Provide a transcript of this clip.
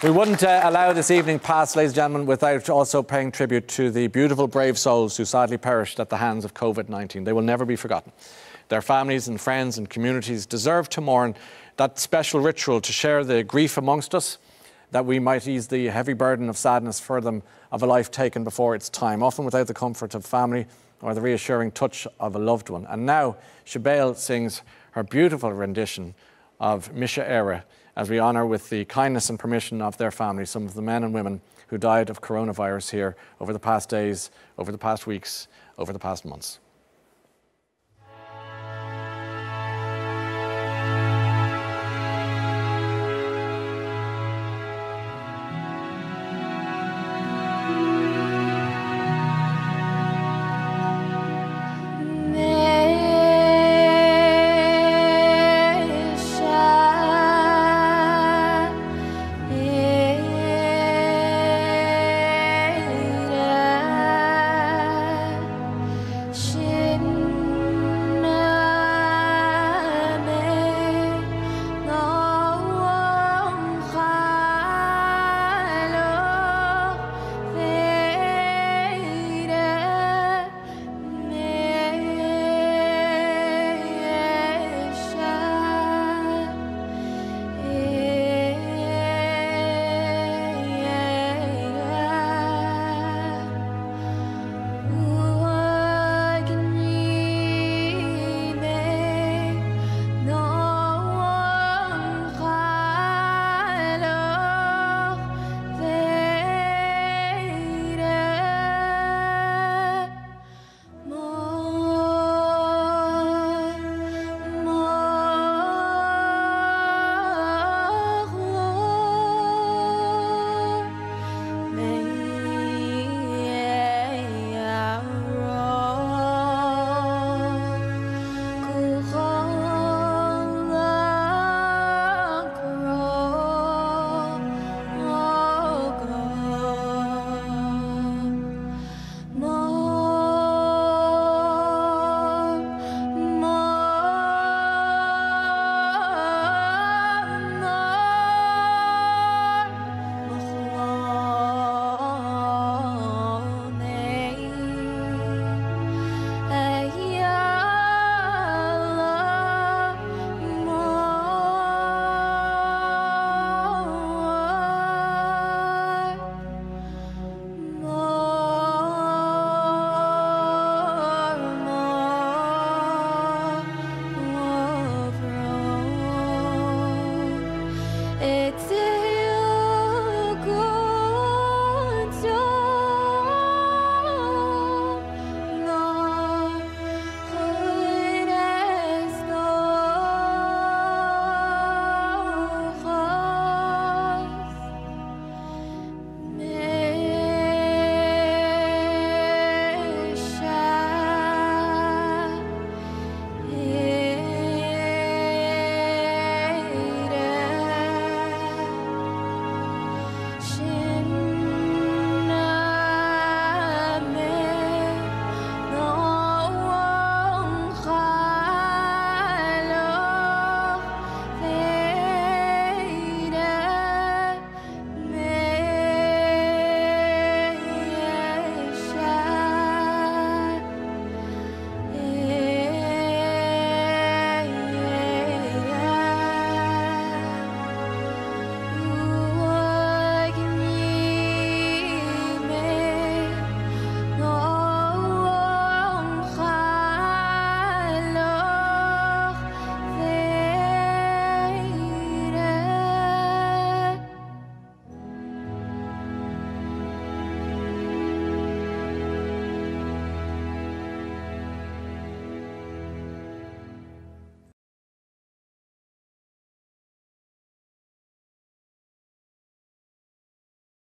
We wouldn't allow this evening pass, ladies and gentlemen, without also paying tribute to the beautiful, brave souls who sadly perished at the hands of COVID-19. They will never be forgotten. Their families and friends and communities deserve to mourn that special ritual to share the grief amongst us, that we might ease the heavy burden of sadness for them of a life taken before its time, often without the comfort of family or the reassuring touch of a loved one. And now, Sibéal sings her beautiful rendition of Mise, Éire, as we honour with the kindness and permission of their families some of the men and women who died of coronavirus here over the past days, over the past weeks, over the past months. She